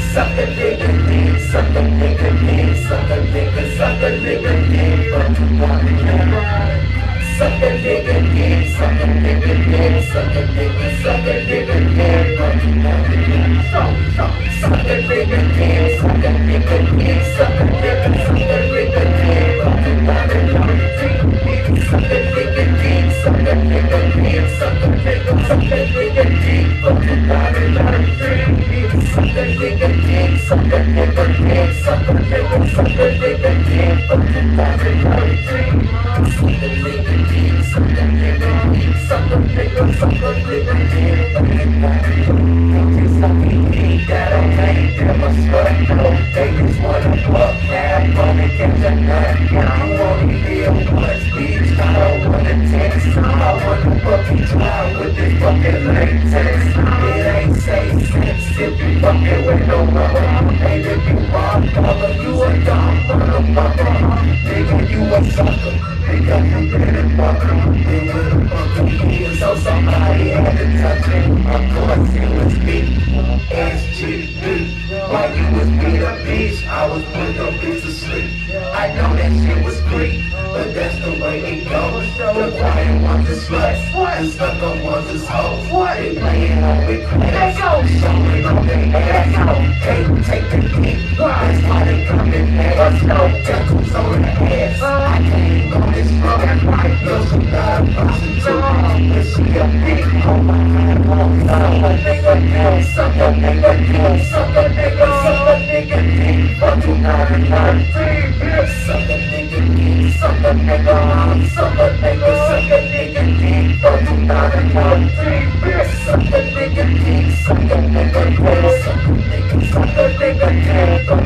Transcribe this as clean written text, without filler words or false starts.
Suck a nigga dick, suck a nigga dick, suck a nigga, suck a nigga dick, but you wanna never. Suck a nigga dick, suck a nigga dick, suck a nigga, suck a nigga dick, but you wanna never. Suck a nigga dick, suck a nigga dick, suck a nigga, suck a nigga dick, but you wanna never. Suck a nigga dick, suck a nigga dick, suck a nigga, suck a nigga dick, but you wanna never. Suck a nigga dick, suck a nigga dick, suck a nigga, suck a nigga dick, but you wanna never. Suck a nigga dick, suck a nigga dick, suck a nigga, suck a nigga dick, but you wanna never. Sucking dick that I made them a slut, no, they just wanna fuck, have fun and catch a nut. You only live once, bitch, I don't wanna text, I wanna fucking try with this fucking latex. It ain't safe sex if you fucking with no rubber. And if you rock color, you a dumb motherfucker. Nigga, you a sucker, nigga, you better fucker. Nigga, the fucker you so somebody had to touch it. Of course it was me, SGB. While you was beat a bitch, I was putting a bitch to sleep. I know that shit was free, but that's the way it goes. The quiet ones is sluts, the sucker ones is hoes. They playing on with class, showing on their ass. Can't take the dick, that's why they come in fast. Tackles on the ass, I came on this road. Yo, she love prostitute, but she a big hoe. Suck a nigga dick, suck a nigga dick, suck a nigga, suck a nigga dick, but you gotta learn. Suck a nigga dick, suck a nigga, suck a nigga, suck a nigga dick, but you gotta learn. Suck a nigga dick, suck a nigga dick, suck a nigga, suck a nigga dick.